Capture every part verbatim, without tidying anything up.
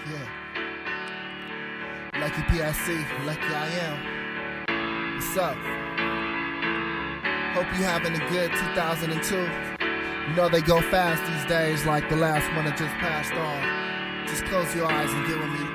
Yeah. Lucky P I C, lucky I am. What's up? Hope you having a good two thousand two. You know they go fast these days, like the last one that just passed on. Just close your eyes and get with me.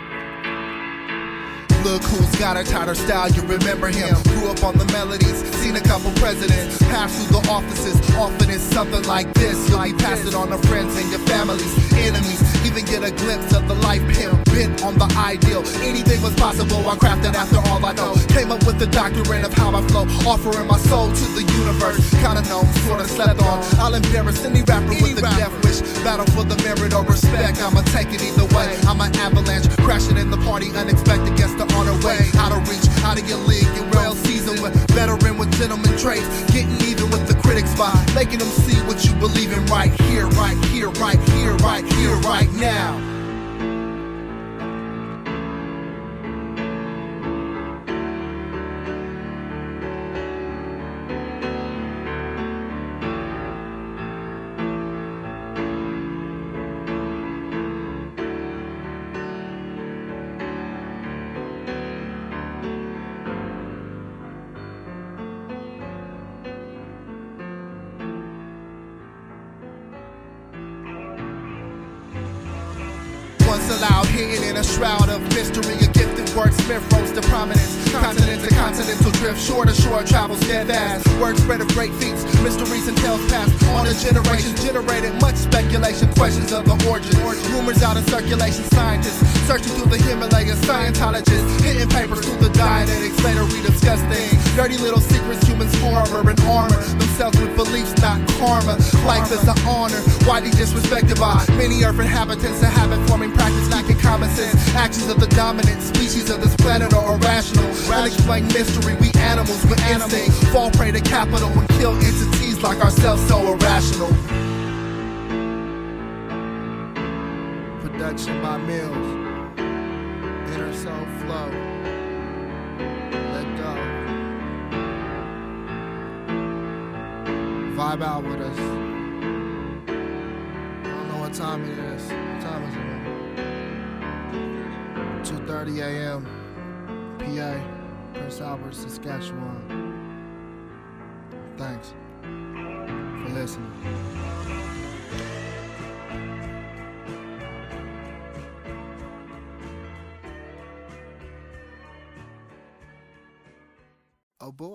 Look who's got a tighter style, you remember him. Grew up on the melodies, seen a couple presidents. Passed through the offices, often it's something like this. You'll be passing on to friends and your families, enemies. Even get a glimpse of the life pimp, bent on the ideal. Anything was possible, I crafted after all I know. Came up with the doctrine of how I flow, offering my soul to the universe. Kinda known, sorta slept on. I'll embarrass any rapper with a death wish. Battle for the merit or respect, I'ma take it either way. I'm an avalanche, crashing in the party, unexpected guest to on her way. Out of reach, out of your league, you're well seasoned with veteran with gentleman traits. Getting even with the critics by making them see what you believe in right here, right here, right here, right here, right now. Once allowed, hidden in a shroud of mystery, a gifted wordsmith rose to prominence. Continent to continental drift, shore to shore travel steadfast. Words spread of great feats, mysteries and tales passed on a generation. Generated much speculation, questions of the origin. Rumors out in circulation, scientists searching through the Himalayas. Scientologists hitting papers through the Dianetics. Later we discuss things, dirty little secrets humans harbor and armor themselves with beliefs, not karma. Life is an honor, widely disrespected by many earth inhabitants. A habit forming practice lacking common sense. Actions of the dominant species of this planet are irrational. Unexplained mystery, we animals with instinct. Fall prey to capital and kill entities like ourselves, so irrational. Production by Mills. Inner soul flow. Let go. Vibe out with us. I don't know what time it is. What time is it, man? two thirty a m P A, Prince Albert, Saskatchewan. Thanks for listening. Oh boy.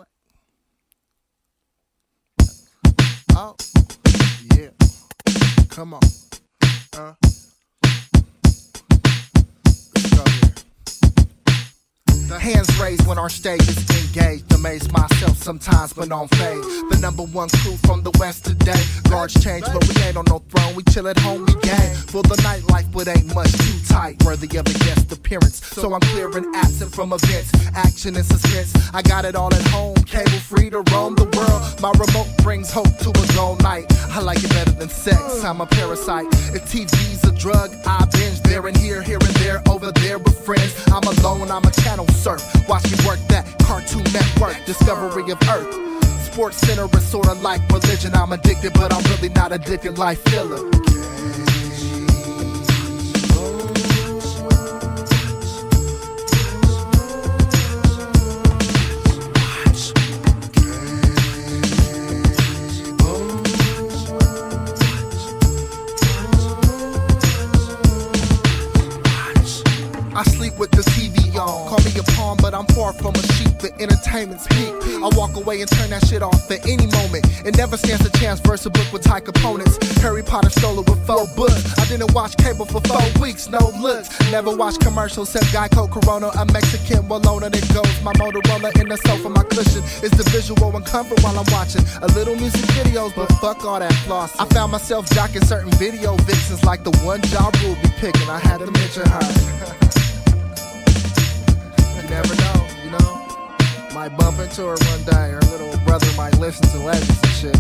Oh, yeah. Come on. Uh. The hands raised when our stage is engaged. Amaze myself sometimes, but on fade. The number one crew from the west today. Guards change, but we ain't on no throne. We chill at home, we gang. For the nightlife, but ain't much too tight. Worthy of a guest appearance. So I'm clear and absent from events. Action and suspense. I got it all at home. Cable free to roam the world. My remote brings hope to a dull night. I like it better than sex. I'm a parasite. If T V's a drug, I binge there and here, here and there, over there with friends. I'm alone, I'm a channel surf. Watch me work that Cartoon Network, Discovery of Earth. Sports Center is sorta like religion. I'm addicted, but I'm really not addicted. Life filler. I sleep with the T V on. Call me a pawn, but I'm far from a sheep. The entertainment's peak. I walk away and turn that shit off at any moment. It never stands a chance versus a book with tight components. Harry Potter stole it with four books. I didn't watch cable for four weeks, no looks. Never watch commercials, except Geico, Corona, a Mexican Walona that goes. My Motorola in the sofa, my cushion is the visual and comfort while I'm watching a little music videos, but fuck all that floss. I found myself jocking certain video vixens like the one Ja Rule be picking. I had to mention her. You never know, you know. Might bump into her one day. Her little brother might listen to Legends and shit.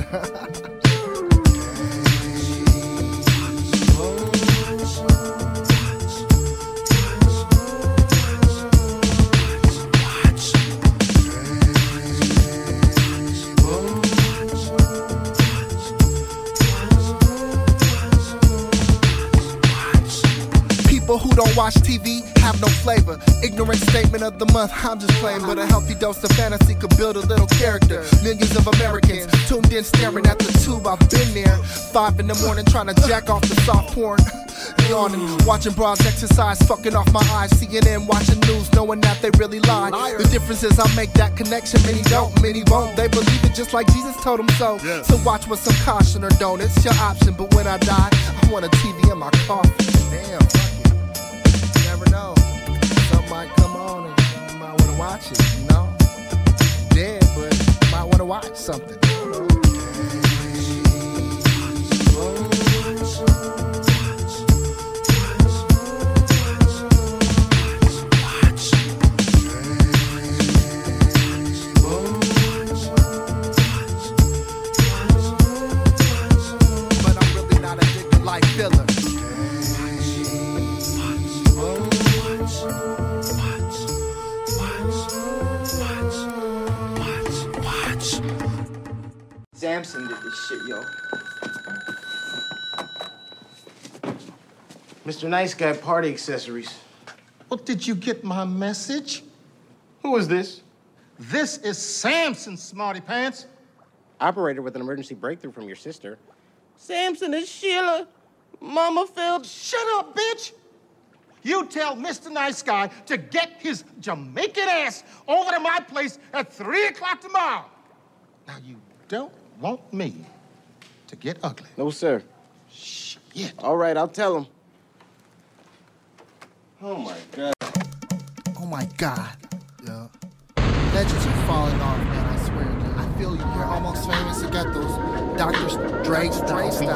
People who don't watch T V have no flavor. Ignorant statement of the month, I'm just playing. But a healthy dose of fantasy could build a little character. Millions of Americans tuned in staring at the tube, I've been there. Five in the morning trying to jack off the soft porn. Yawning, watching bras exercise, fucking off my eyes. C N N watching news, knowing that they really lie. The difference is I make that connection, many don't, many won't. They believe it just like Jesus told them so. Yes. So watch with some caution or don't, it's your option. But when I die, I want a T V in my coffin. Damn, fuck it. You never know. Something might come on and you might want to watch it, you know? Dead, but you might want to watch something. Samson did this shit, yo. Mister Nice Guy Party Accessories. Well, did you get my message? Who is this? This is Samson, Smarty Pants. Operator with an emergency breakthrough from your sister. Samson is Sheila. Mama filled. Shut up, bitch! You tell Mister Nice Guy to get his Jamaican ass over to my place at three o'clock tomorrow. Now, you don't want me to get ugly. No, sir. Shit. All right, I'll tell him. Oh, my God. Oh, my God. Yeah. Legends are falling off, man, I swear, dude. I feel you. You're almost famous. You got those Doctor Dre style beats.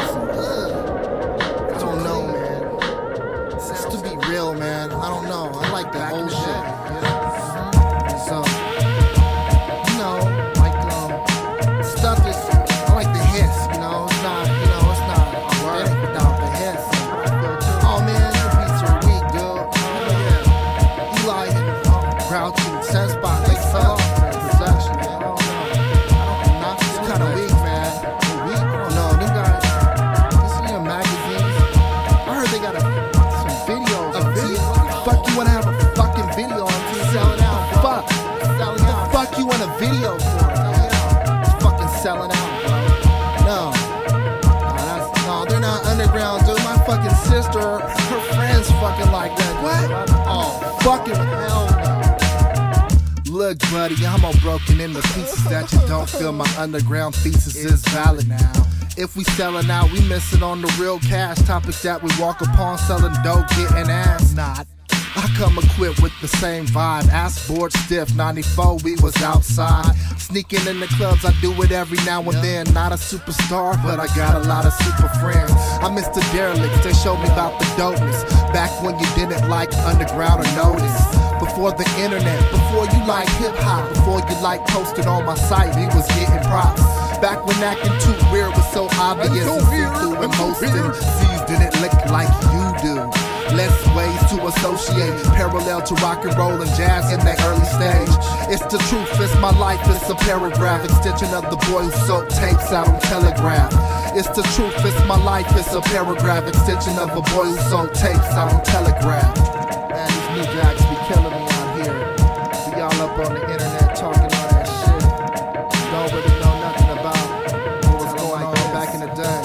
I don't know, man. It's to be real, man. I don't know. I like that old shit. Yeah. So, you know, like, um, stuff is, I like the hiss, you know? It's not, you know, it's not authentic without the hiss. Oh, man, your beats are weak, dude. Yeah. Eli and um, Grouchy and Senspot, they fell off in their possession, man. I don't know. I don't know. It's kind of weak, man. Weak? I don't know. Them guys, you see them magazines? I heard they got a, some videos. A video? Fuck, you wanna have a fucking video on T V? Sell it out. Fuck. Sell it out. Fuck, you want a video for it? It's fucking selling out, bro. No. No, that's, no, they're not underground, dude. My fucking sister, her friends fucking like that. What? Oh, fucking hell no. Look, buddy, I'm all broken into pieces that you don't feel. My underground thesis is valid now. If we sellin' out, we missin' on the real cash topics that we walk upon, selling dope, getting ass. Not. I come equipped with the same vibe. Ass board stiff, ninety-four, we was outside. Sneaking in the clubs, I do it every now and then. Not a superstar, but I got a lot of super friends. I miss the derelicts, they showed me about the dopeness. Back when you didn't like underground or notice. Before the internet, before you liked hip-hop, before you liked posted on my site, we was getting props. Back when acting too weird was so obvious and see-through, and most M Cs didn't look like you do. Less ways to associate, parallel to rock and roll and jazz in the early stage. It's the truth, it's my life, it's a paragraph, extension of the boy who sold tapes out on Telegraph. It's the truth, it's my life, it's a paragraph, extension of a boy who sold tapes out on Telegraph. Man, these new jacks be killing me out here. See y'all up on the internet talking all that shit. Don't really know nothing about what was going on back in the day.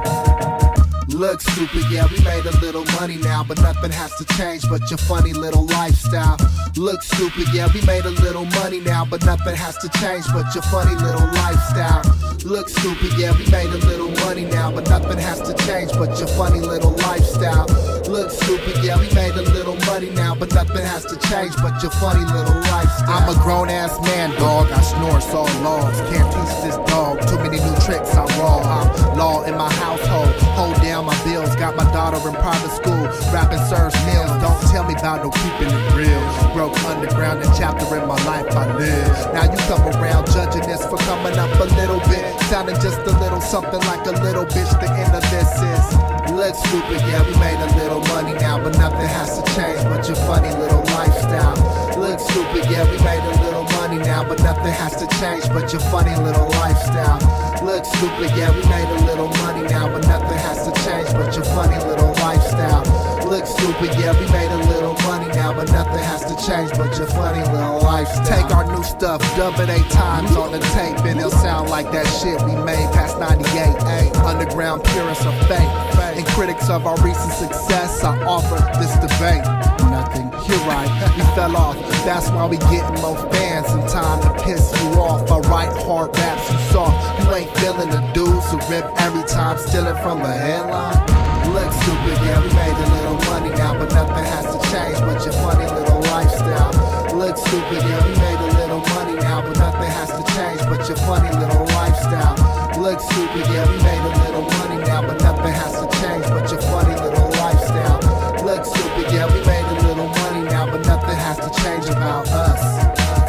Look stupid, yeah, we made a little money now, but nothing has to change but your funny little lifestyle. Look stupid, yeah, we made a little money now, but nothing has to change but your funny little lifestyle. Look stupid, yeah, we made a little money now, but nothing has to change but your funny little lifestyle. Look stupid, yeah, we made a little money now, but nothing has to change but your funny little lifestyle. I'm a grown-ass man, dog, I snore, saw laws. Can't teach this dog, too many new tricks, I'm raw. I'm law in my household, hold down my bills. Got my daughter in private school, rapping serves meals. Don't tell me about no keeping it real. Broke underground, a chapter in my life I live. Now you come around judging this for coming up a little bit, sounding just a little something like a little bitch. The end of this is, look stupid, yeah, we made a little money now, but nothing has to change but your funny little lifestyle. Look stupid, yeah, we made a little money now, but nothing has to change but your funny little lifestyle. Look stupid, yeah, we made a little money now, but nothing has to change but your funny little lifestyle. Look stupid, yeah, we made a little money now, but nothing has to change but your funny little lifestyle. Take our new stuff, dub it eight times on the tape, and it'll sound like that shit we made past ninety-eight. Ay, underground purists are fake, and critics of our recent success, I offer this debate. Nothing, you're right, we fell off. That's why we getting more fans and time to piss you off. I write hard raps you soft. You ain't feeling the dudes who rip every time, stealing from the headline. Look stupid, yeah, we made a little money now, but nothing has to change but your funny little lifestyle. Look stupid, yeah, we made a little money now, but nothing has to change but your funny little lifestyle. Look stupid, yeah, we made a little money now, but nothing has to change but your funny little lifestyle. Look stupid, yeah, we made a little money now, but nothing has to change about us.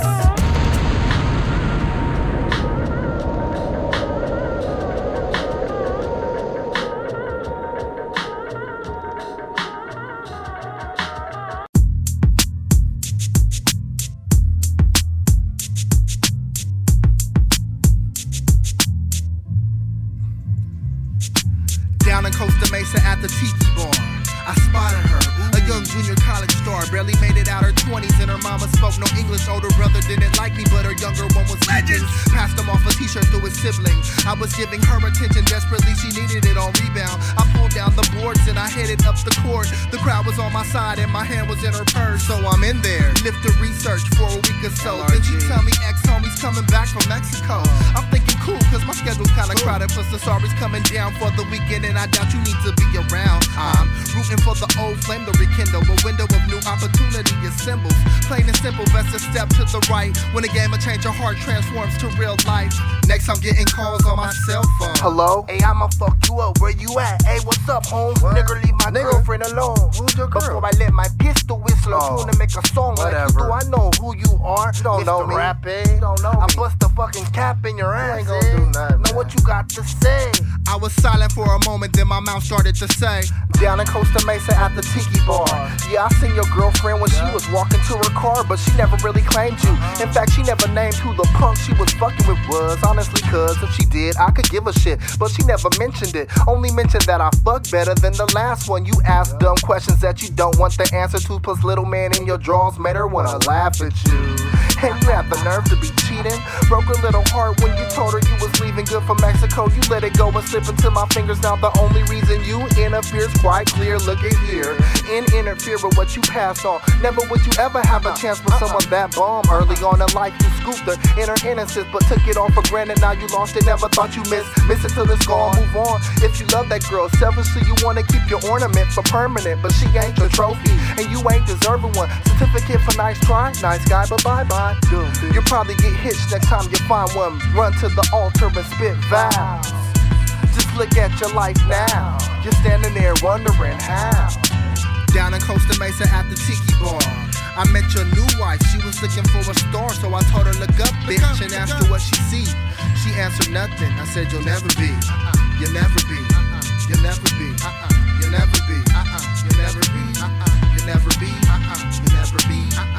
Down in Costa Mesa at the Tiki Bar, I spotted her, a young junior college star. Barely made it out her twenties and her mama spoke no English. Older brother didn't like me, but her younger one was legend. Passed him off a t-shirt through his sibling. I was giving her attention desperately, she needed it on rebound. I pulled down the boards and I headed up the court. The crowd was on my side and my hand was in her purse. So I'm in there, lift the research for a week or so. Then she tell me ex-homies coming back from Mexico. I'm thinking cool, cause my schedule's kinda crowded. Plus the sorry's coming down for the weekend and I doubt you need to be around. I'm rooting for the old flame to rekindle. A window of new opportunity assembles. Plain and simple, best to step to the right. When a game of change your heart transforms to real life. Next I'm getting calls on my cell phone. Hello? Hey, I'ma fuck you up. Where you at? Hey, what's up, home? What? Nigga, leave my Nigga? girlfriend alone. Who's your girl? Before I let my pistol whistle Oh, tune to make a song whatever. like you, do I know who you are? You don't know me. Rapping. You don't know I me. bust a fucking cap in your ass. ain't gonna do nothing, Know man. what you got to say? I was silent for a moment, then my mouth started to say, Down in Costa Mesa at the Tiki Bar. Yeah, I seen your girlfriend when she was walking to her car, but she never really claimed you. In fact, she never named who the punk she was fucking with was. Honestly, cuz if she did, I could give a shit. But she never mentioned it. Only mentioned that I fuck better than the last one. You asked dumb questions that you don't want the answer to. Plus, little man in your drawers made her wanna laugh at you. And you have the nerve to be cheating. Broke her little heart when you told her you was leaving good for Mexico. You let it go and slip into my fingers. Now the only reason you interfere's quite clear. Look at here, in interfere with what you passed on. Never would you ever have a chance with someone that bomb. Early on in life you scooped her in her innocence, but took it all for granted. Now you lost it, never thought you missed. Miss it till it's gone, move on. If you love that girl, selfishly you wanna keep your ornament for permanent, but she ain't your trophy, and you ain't deserving one. Certificate for nice try, nice guy, but bye bye. You'll probably get hitched next time you find one. Run to the altar and spit vows. Just look at your life now. You're standing there wondering how. down in Costa Mesa at the Tiki Bar. I met your new wife, she was looking for a star, so I told her look up, bitch, and asked her what she see. She answered nothing, I said you'll never be, you'll never be, you'll never be, you'll never be, you'll never be, you'll never be, you'll never be,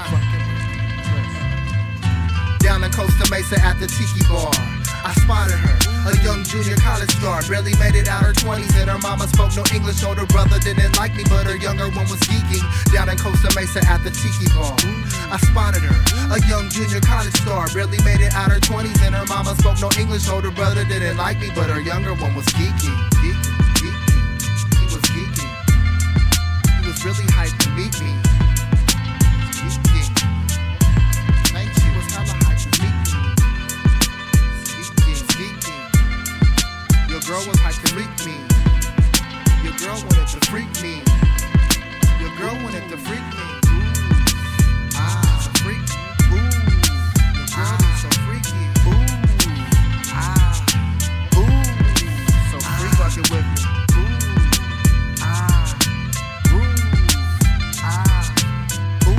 down in Costa Mesa at the Tiki Bar. I spotted her, a young junior college star. Barely made it out her twenties and her mama spoke no English. Older brother didn't like me, but her younger one was geeking. Down in Costa Mesa at the Tiki Bar. I spotted her, a young junior college star. Barely made it out her twenties and her mama spoke no English. Older brother didn't like me, but her younger one was geeking. Geeking, geeking, he was geeking. He was really hyped to meet me. Geeking. Like she was hella hyped to meet me. Your girl was hyped to freak me. Your girl wanted to freak me. Your girl wanted to freak me. Ooh, ah, freak. Ooh, your girl is so freaky. Ooh, ah, ooh, so freak fucking with me. Ooh, ah, ooh, ah, ooh,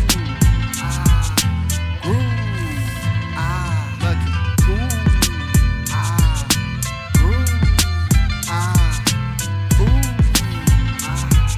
ah, groove, ah, lucky. Ooh, ah. Groove, ah, ooh, ah,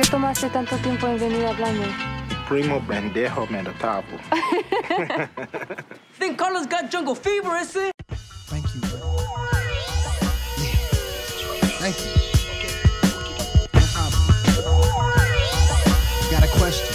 qué tomaste tanto tiempo en venir a hablarme? Primo pendejo me notable. Think Carlos got jungle fever, is it? Thank you, bro. Yeah. Thank you. No problem. Got a question.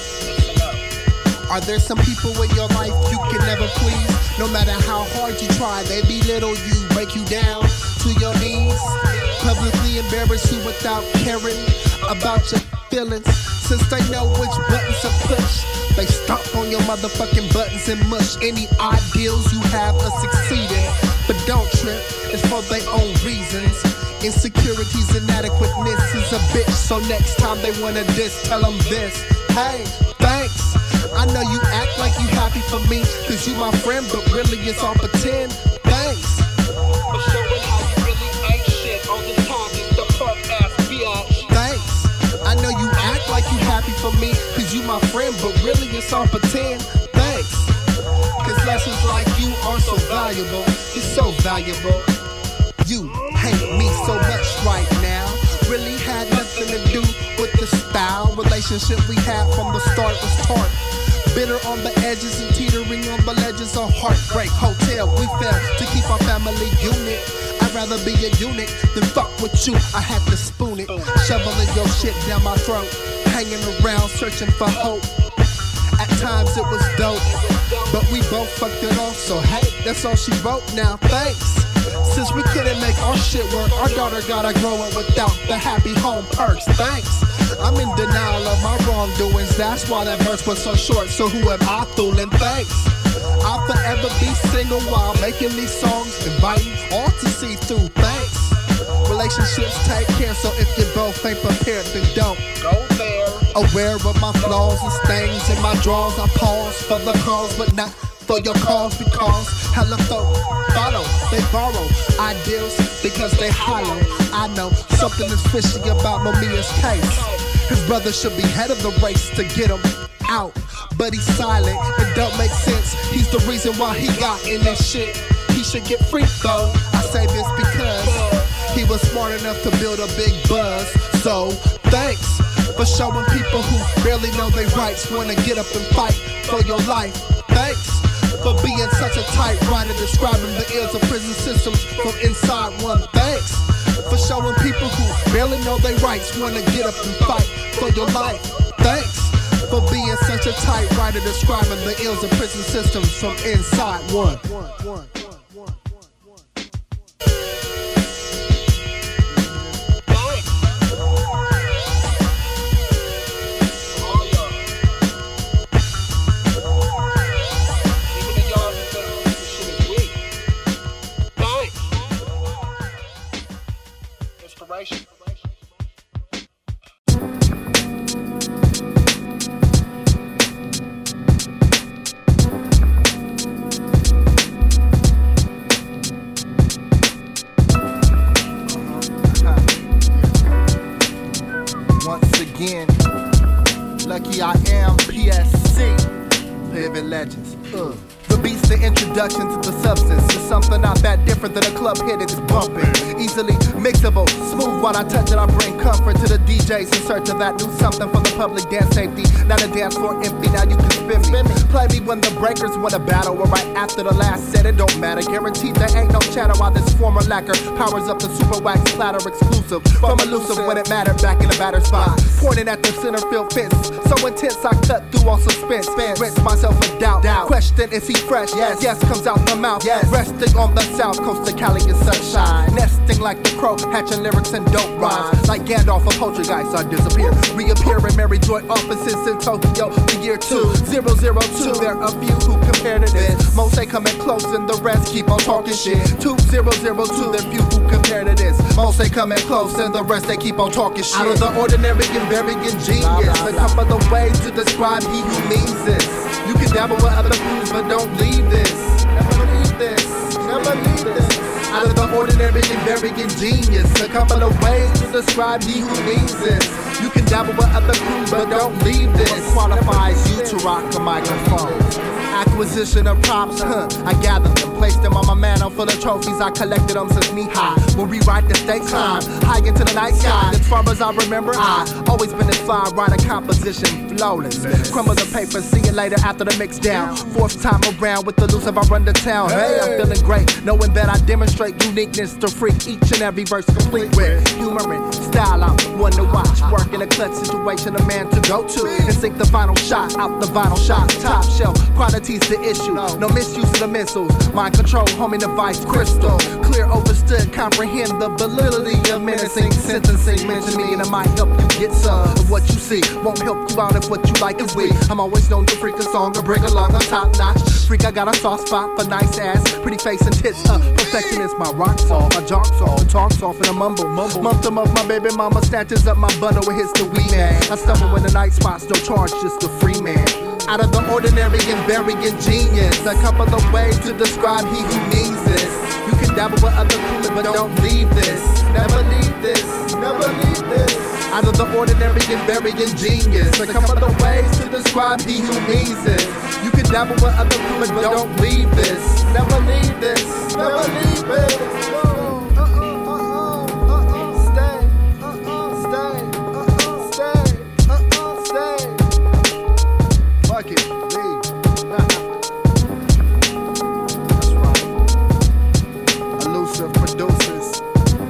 Are there some people in your life you can never please? No matter how hard you try, they belittle you, break you down to your knees. Publicly embarrass you without caring about your feelings. Since they know which buttons to push, they stomp on your motherfucking buttons and mush any ideals you have of succeeding. But don't trip, it's for their own reasons. Insecurities, inadequateness is a bitch. So next time they wanna diss, tell them this. Hey, thanks. I know you act like you happy for me, cause you my friend, but really it's all pretend. Thanks for showing how you really ain't shit on this target, the punk ass bitch. Thanks. I know you act like you happy for me, cause you my friend, but really it's all pretend. Thanks. Cause lessons like you are so valuable. You're so valuable. You hate me so much right now. Really had nothing to do with the style. Relationship we had from the start was tart. Bitter on the edges and teetering on the ledges of heartbreak. Hotel, we fell to keep our family unit. I'd rather be a eunuch than fuck with you. I had to spoon it, shoveling your shit down my throat, hanging around searching for hope. At times it was dope, but we both fucked it off. So hey, that's all she wrote now. Thanks. Since we couldn't make our shit work, our daughter gotta grow up without the happy home perks. Thanks. I'm in denial of my wrongdoings. That's why that verse was so short. So who am I fooling? Thanks. I'll forever be single while making these songs, inviting all to see through. Thanks. Relationships take care, so if you both ain't prepared, then don't go there. Aware of my flaws and stains in my drawers, I pause for the cause, but not for your cause, because hella folk follow, they borrow ideals because they hollow. I know something is fishy about Mamiya's case. His brother should be head of the race to get him out, but he's silent. It don't make sense. He's the reason why he got in this shit. He should get free though. I say this because he was smart enough to build a big buzz. So thanks for showing people who barely know their rights wanna get up and fight for your life. Thanks for being such a tight writer, describing the ills of prison systems from inside one. Thanks for showing people who barely know their rights wanna get up and fight for your life. Thanks for being such a tight writer, describing the ills of prison systems from inside one. one, one. Once again, lucky I am, P S C, Living Legends. Uh. The beat's the introduction to the substance. It's something not that different than a club hit, it's bumping. Easily mixable, smooth while I touch it, I bring comfort to the D Js in search of that new something for the public dance safety. Not a dance floor empty, now you can spin me. Play me when the breakers want a battle, or right after the last set, it don't matter. Guaranteed there ain't no chatter while this former lacquer powers up the super wax platter exclusive. From elusive when it mattered back in the batter spot. Pointing at the center field fence, so intense I cut through all suspense. Rinse myself with doubt. Question, is he fresh? Yes, yes, comes out the mouth. Yes, resting on the south coast of Cali in sunshine. Nesting like the crow, hatching lyrics and dope rhymes. Like Gandalf of Poltergeist, I disappear. Reappear in Mary Joy offices in Tokyo, the year two zero zero two. There are a few who compare to this. Most say coming close and the rest keep on talking shit. two zero zero two, there are few who compare to this. Most say coming close and the rest they keep on talking shit. Out of the ordinary and very ingenious. A couple of ways to describe he who means this. You can dabble with other foods, but don't leave this. Never leave this. Never leave this. Out of the ordinary and very ingenious. A couple of ways to describe he who means this. You can dabble with other foods, but don't leave this. What qualifies you to rock the microphone? Acquisition of props, huh? I gather them. placed them on my mantle full of trophies. I collected them since knee high. We'll rewrite the state climb high into the night sky. As far as I remember, I always been this fly, writing composition flawless. Crumble the paper, see you later after the mix down. Fourth time around with the loose if I run to town. Hey, I'm feeling great, knowing that I demonstrate uniqueness to freak each and every verse complete with humor and style. I'm one to watch, work in a clutch situation, a man to go to and sink the final shot out the vinyl shot. Top shelf, quality's the issue. No misuse of the missiles, mind control, homing device, crystal. Clear, overstood, comprehend the validity of menacing sentencing. Mention me and it might help you get some of what you see. Won't help you out if what you like is weak. I'm always known to freak a song or bring along a top notch freak. I got a soft spot for nice ass, pretty face and tits. Uh, perfection is my rocks off, my jocks off, talks off in a mumble. mumble. Month to month, my baby mama snatches up my bundle and hits the weed man. I stumble when the night spots, no charge, just a free man. Out of the ordinary and very ingenious. A couple of ways to describe he who needs this. You can dabble with other coolers, but don't leave this. Never leave this, never leave this. Out of the ordinary and very ingenious. A couple of ways to describe he who needs this. You can dabble with other coolers, but don't leave this. Never leave this, never leave this. Fuck it, leave. That's right. Elusive producers.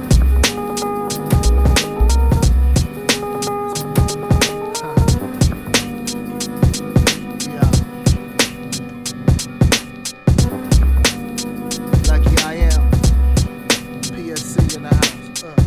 Yeah. Lucky I am. P S C in the house. Uh.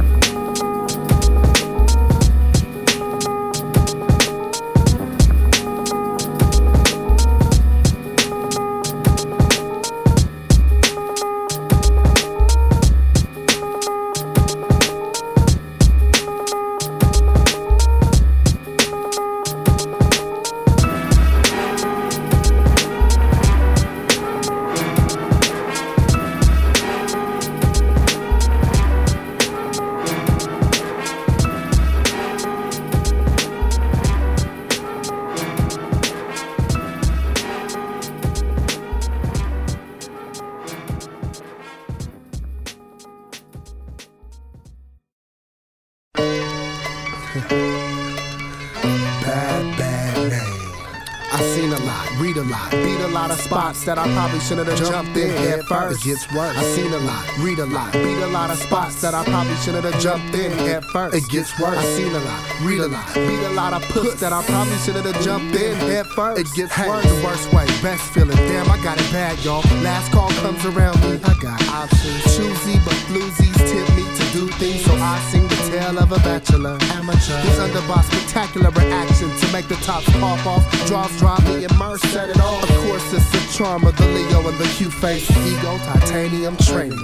Bad, bad name. I seen a lot, read a lot, beat a lot of spots that I probably shouldn't have jumped in head first. It gets worse. I seen a lot, read a lot, beat a lot of spots that I probably shouldn't have jumped in head first. It gets worse. I seen a lot, read a lot, beat a lot of puss that I probably shouldn't have jumped in head first. It gets hey, worse. The worst way, best feeling. Damn, I got it bad, y'all. Last call comes around me. I got options. Choosy but floozies tip me to do things, so I sing the tale of a bachelor. Amateur. He's under by spectacular reaction to make the tops pop off. Draws drop me immersed, set it off. Of course, it's the charm of the Leo and the cute face. Ego, titanium training.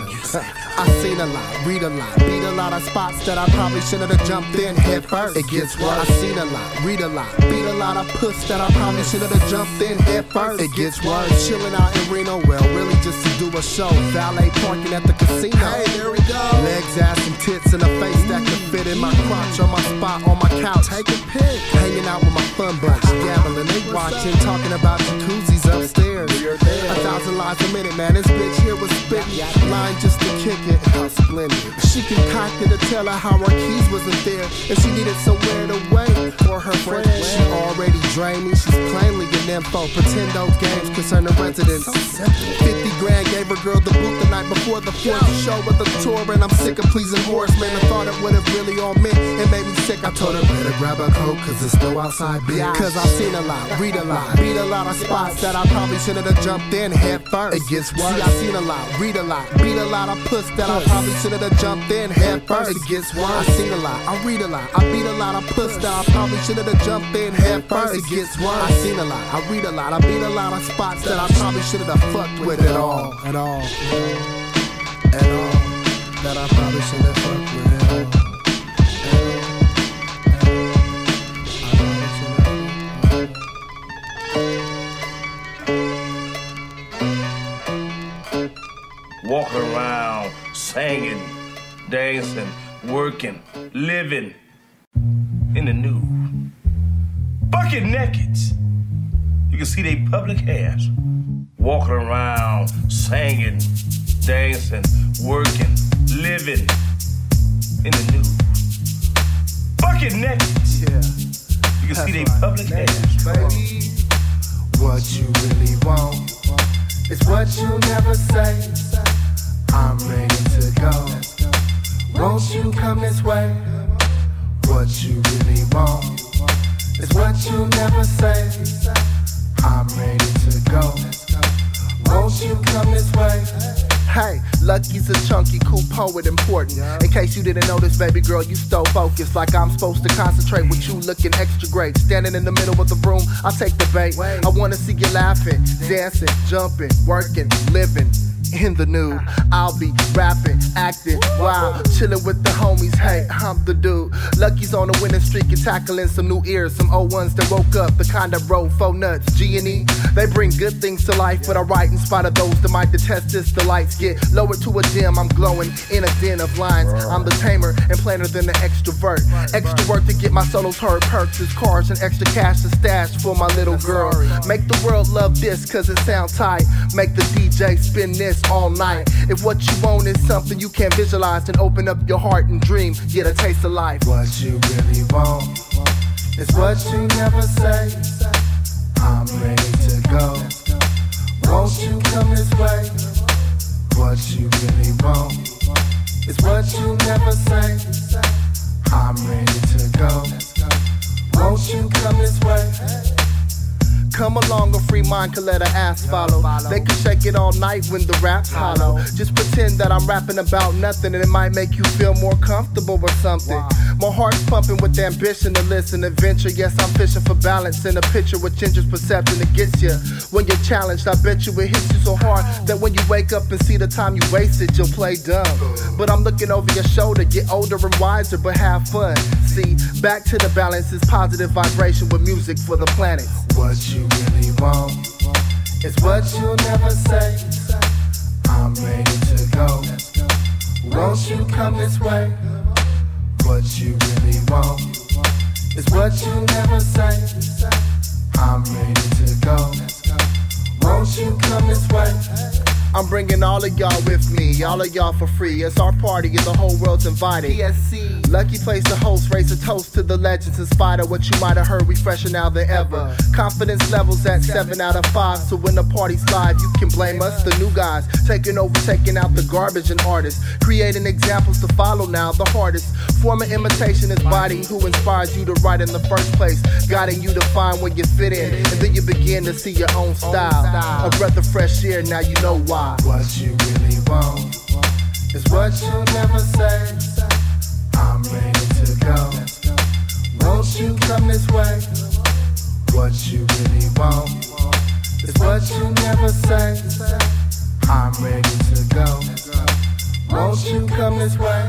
I seen a lot, read a lot, beat a lot of spots that I probably shouldn't have jumped in head first. It gets worse. I seen a lot, read a lot, beat a lot of puss that I probably shouldn't have jumped in head first. It gets worse. Chilling out in Reno, well, really just to do a show. Valet parking at the casino. Hey, there we go. Legs, ass, and tits in a face that can fit in my crotch, on my spot, on my couch. Take a pic. Hanging out with my fun bunch, gambling, they watching, talking about jacuzzis upstairs. A thousand lies a minute, man. This bitch here was spitting, lying just to kick it. How splendid. She concocted to tell her how her keys wasn't there, and she needed somewhere to wait for her friend. She already drained me. She's plainly an info. Pretend those games concern the residents. Fifty grand gave her girl the boot the night before the fourth show of the tour, and I'm sick of pleasing horsemen. I thought it would have really all meant it made me sick. I told her better grab a coat, cause it's no outside bitch. Cause I've seen a lot, read a lot, beat a lot of spots that I probably shouldn't have jumped in head first. It gets worse. See, I've seen a lot, read a lot, beat a lot of puss that I probably shouldn't have jumped in head first. It gets worse. I've seen a lot, I read a lot, I beat a lot of puss that I probably shouldn't have jumped in head first. It gets worse. I've seen a lot, I read a lot, I beat a lot of spots that I probably shouldn't have fucked with at all, at all, at all, that I probably shouldn't have fucked with at all. Walking around, singing, dancing, working, living in the nude. Bucket naked. You can see they public hairs. walking around, singing, dancing, working, living in the nude. Bucket naked. Yeah. You can That's see they right. public Naked, ass. baby. What you really want is what you never say. I'm ready to go. Won't you come this way? What you really want is what you never say. I'm ready to go. Won't you come this way? Hey, Lucky's a chunky, cool poet, important. In case you didn't notice, baby girl, you stole focus. Like I'm supposed to concentrate with you looking extra great. Standing in the middle of the room, I'll take the bait. I wanna see you laughing, dancing, jumping, working, living in the nude. I'll be rapping, acting, wow, chilling with the homies. Hey, I'm the dude. Lucky's on a winning streak and tackling some new ears, some old ones that woke up, the kind that roll faux nuts. G and E, they bring good things to life, but I write in spite of those that might detest this. The lights get lowered to a dim, I'm glowing in a den of lines. I'm the tamer and planner than the extrovert. Extra work to get my solos heard, purchase cars and extra cash to stash for my little girl. Make the world love this cause it sounds tight. Make the D J spin this all night. If what you want is something you can't visualize, then open up your heart and dream, get a taste of life. What you really want is what you never say. I'm ready to go. Won't you come this way? What you really want is what you never say. I'm ready to go. Won't you come this way? Come along, a free mind can let her ass follow. They can shake it all night when the rap's hollow. Just pretend that I'm rapping about nothing and it might make you feel more comfortable or something. My heart's pumping with ambition to listen, adventure. Yes, I'm fishing for balance in a picture with ginger's perception that gets you. When you're challenged, I bet you it hits you so hard that when you wake up and see the time you wasted, you'll play dumb. But I'm looking over your shoulder, get older and wiser, but have fun. See, back to the balance is positive vibration with music for the planet. What you really want is what you'll never say. I'm ready to go. Won't you come this way? What you really want is what you'll never say. I'm ready to go. Won't you come this way? I'm bringing all of y'all with me, all of y'all for free. It's our party and the whole world's invited. P S C. Lucky place to host, raise a toast to the legends in spite of what you might have heard, we fresher now than ever. Confidence levels at seven out of five, so when the party's live, you can blame us, the new guys. Taking over, taking out the garbage and artists. Creating examples to follow now, the hardest. Form of imitation is body who inspires you to write in the first place. Guiding you to find where you fit in, and then you begin to see your own style. A breath of fresh air, now you know why. What you really want is what you'll never say. I'm ready to go. Won't you come this way? What you really want is what you never say. I'm ready to go. Won't you come this way?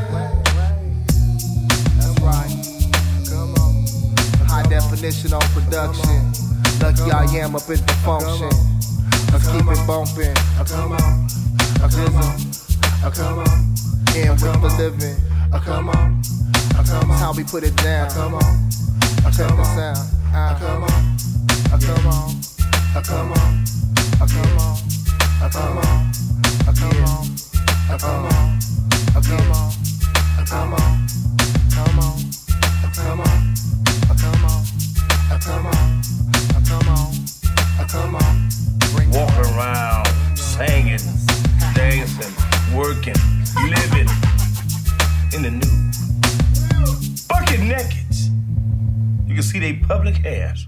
That's right. Come on. High definition on production. Lucky I am up at the function. Let's keep it bumping. Come on. Come on. Come on. In with the living. Come on. Come on. How we put it down. Come on. Check the sound. Come on. Come on. Come on. Come on. Come on. Come on. Come on. Come on. Come on. Come on. Come on. Come on. Come on. Come on. Come on. Walking around, singing, dancing, working, living in the nude. Bucket naked. You can see they public ass.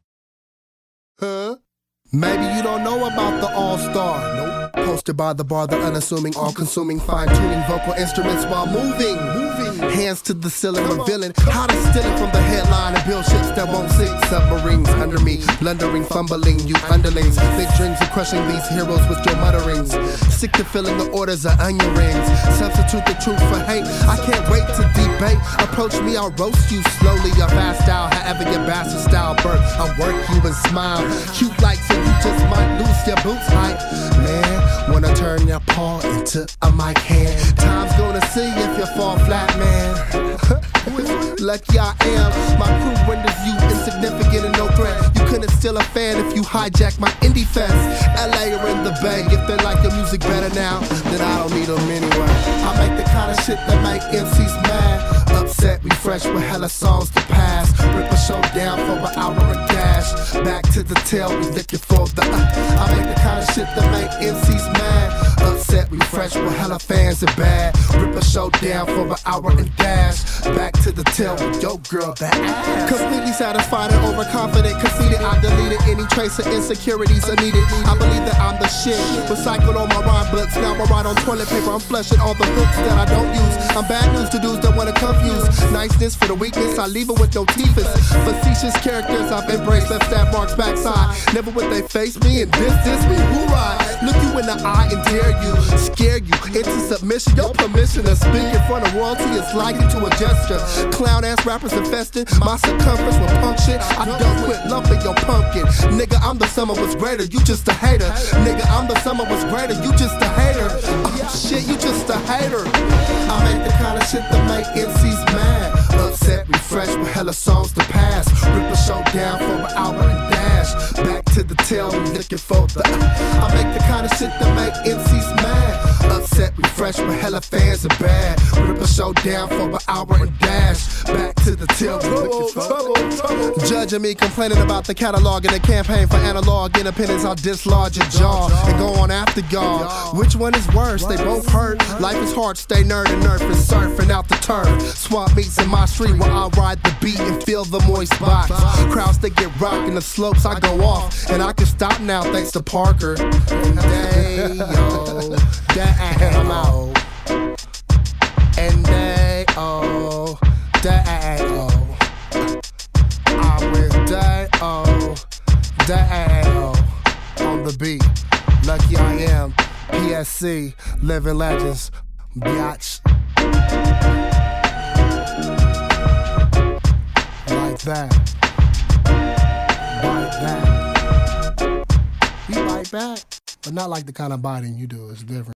Huh? Maybe you don't know about the All-Star. Nope. Posted by the bar, the unassuming, all-consuming, fine-tuning vocal instruments while moving. Moving. Hands to the ceiling, revealing how to steal it from the headline and build ships that won't sink. Submarines under me, blundering, fumbling, you underlings. Big dreams of crushing these heroes with your mutterings. Sick to filling the orders of onion rings. Substitute the truth for hate. I can't wait to debate. Approach me, I'll roast you slowly. A fast style, however your bastard style birth. I'll work you and smile. Cute like so you just might lose your boots hype. Man, wanna turn your paw into a mic hand. Time's gonna see if you fall flat, man. Who is it? Lucky I am. My crew renders you insignificant and no threat. You couldn't steal a fan if you hijack my indie fest. L A or in the Bay, if they like your music better now, then I don't need them anyway. I make the kind of shit that make M Cs mad. Upset, refresh with hella songs to pass. Rip a show down for an hour and dash. Back to the tail, we looking for the uh. I make the kind of shit that make M Cs mad. Upset, refresh with hella fans and bad. Rip a show down for an hour and dash. Back to the tail with your girl that ass. Completely satisfied and overconfident, conceited. I deleted any trace of insecurities unneeded. I believe that I'm the shit. Recycled all my rhyme books. Now I write on toilet paper. I'm fleshing all the hooks that I don't use. I'm bad news to dudes that wanna confuse. Niceness for the weakness, I leave it with no teeth. Facetious characters I've embraced, left that marks backside. Never would they face me and this, this me, who ride? Look you in the eye and dare you, scare you into submission. Your permission to speak in front of royalty is likened to a gesture. Clown ass rappers infested my circumference with punk shit. I don't quit lumping your pumpkin. Nigga, I'm the summer was greater, you just a hater. Nigga, I'm the summer was greater, you just a hater. Oh shit, you just a hater. I make the kind of shit that make M Cs mad. Upset, refresh with hella songs to pass. Rip a show down for an hour and dash. Back to the tail, we looking for the uh. I make the kind of shit that make M Cs mad. Upset, refresh with hella fans are bad. Rip a show down for an hour and dash. Back to the tail, we looking for trouble, trouble. Judging me, complaining about the catalog and the campaign for analog independence. I'll dislodge your jaw and go on after y'all. Which one is worse? They both hurt. Life is hard, stay nerd and nervous, surfing out the turf. Swamp meets in my street where I ride the beat and feel the moist box. Crowds that get rocked in the slopes, I go off. And I can stop now thanks to Parker. And they, yo, damn, out. And they, oh, they, oh. I'm with they, oh, they, oh. On the beat, lucky I am. P S C, Living Legends, biatch. Like that. Bite that. We bite back, but not like the kind of biting you do. It's different.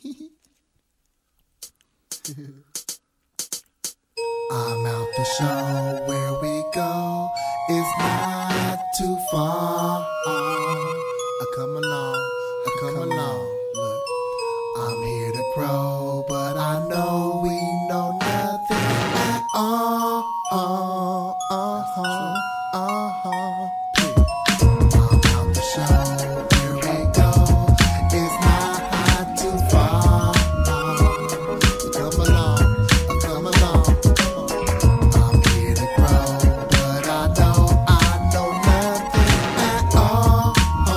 I'm out the show, where we go is not too far. I come along, I come along. Look, I'm here to grow, but I know we know nothing at all. Uh, uh-huh, uh-huh. I'm out the show, here we go. It's not too far. Come along, come along. I'm here to grow, but I know I know nothing at all.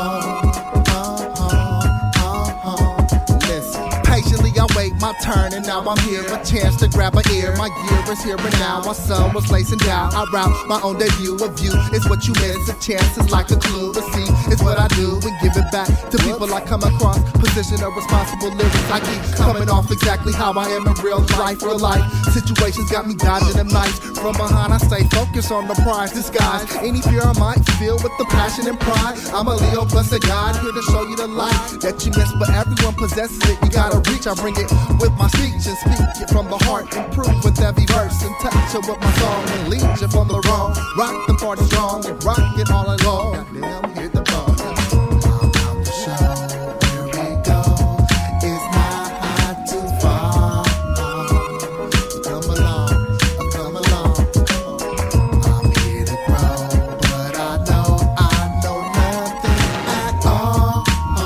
Uh-huh, uh-huh. Listen, patiently I wait my turn, and now I'm here, a chance to grab an ear. My gear is here and now, my son was lacing down. I route my own debut, a view is what you miss. A chance is like a clue to see, it's what I do and give it back to people I come across. Position of responsible lyrics, I keep coming off exactly how I am in real life. Real life situations got me dodging them nights. From behind I stay focused on the prize, disguise any fear I might feel with the passion and pride. I'm a Leo plus a God, here to show you the light that you miss, but everyone possesses it. You gotta reach, I bring it with my speech and speak it from the heart. Improve with every verse and touch it with my song and lead you from the wrong. Rock the party strong and rock it all along. Goddamn, hit the ball. I'm out the show, here we go. It's not too far. Come along, come along. I'm here to grow, but I know I know nothing at all.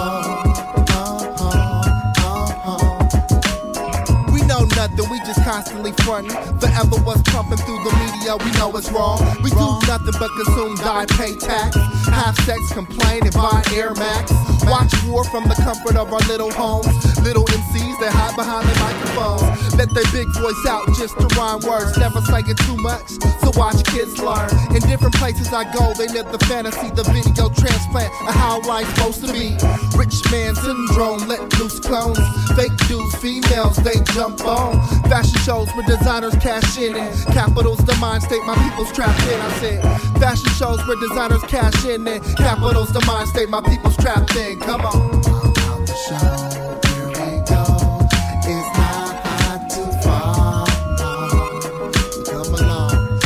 We know nothing, we just constantly frontin'. Forever what's pumping through the media, we know it's wrong. We do nothing but consume, die, pay tax. Have sex, complain, and buy Air Max. Watch war from the comfort of our little homes. Little M Cs that hide behind the microphones. Let their big voice out just to rhyme words. Never say it too much, so watch kids learn. In different places I go, they live the fantasy, the video transplant of how life's supposed to be. Rich man syndrome, let loose clones. Fake dudes, females, they jump on. Fashion shows where designers cash in and capitals the mind state my people's trapped in. I said, fashion shows where designers cash in and capitals the mind state my people's trapped in. Come on. I'm out the show, here we go. It's not too far. Come along,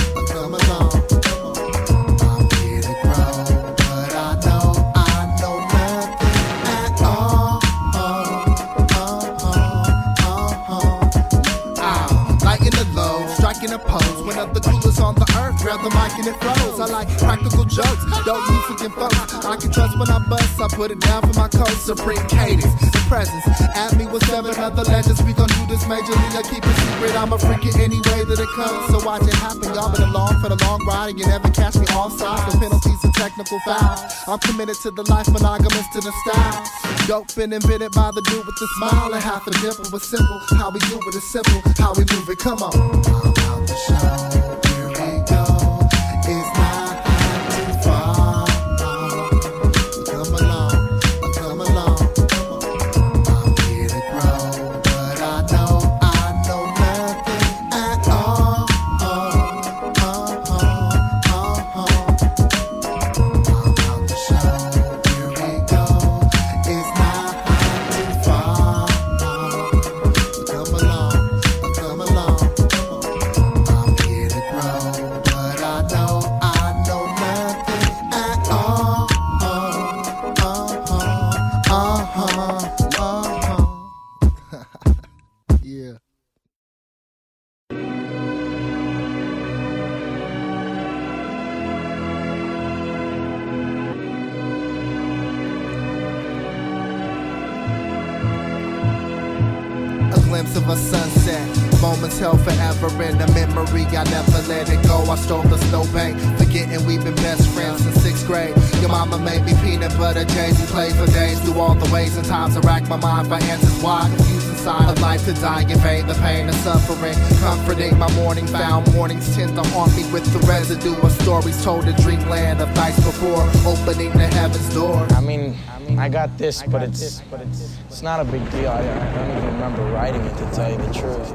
making a pose. One of the coolest on the earth, grab the mic and it flows. I like practical jokes, dope music and folks. I can trust when I bust, I put it down for my coast. Supreme cadence, the presence. At me with seven other legends, we gon' do this majorly. I keep it secret, I'm a freak in any way that it comes. So watch it happen, y'all been along for the long ride, and you never catch me offside. No penalties and technical fouls. I'm committed to the life, monogamous to the style. Dope been invented by the dude with the smile and half a dimple. Was simple, how we do it is simple, how we move it. Come on. About the show, here we go. It's not too far. Come along, come along. I'm here to grow, but I know I know nothing at all. Oh, oh, oh, oh, oh. About the show, here we go. It's not too far. Come along, come along. I'm here to grow, but I know I know nothing at all. Oh, oh, oh, oh, oh. Yeah. A glimpse of a sunset, moments held forever in a memory. I never let it go. I strolled the snowbank, forgetting we've been best friends since sixth grade. Your mama made me peanut butter Jay-Z, played for days through all the ways and times I racked my mind for answers. Why confused inside of life to die in vain, the pain and suffering, comforting my morning found. Mornings tend to haunt me with the residue of stories told in dreamland of nights before opening the heaven's door. I mean, I got this, but it's but it's it's not a big deal. I, I don't even remember writing it, to tell you the truth.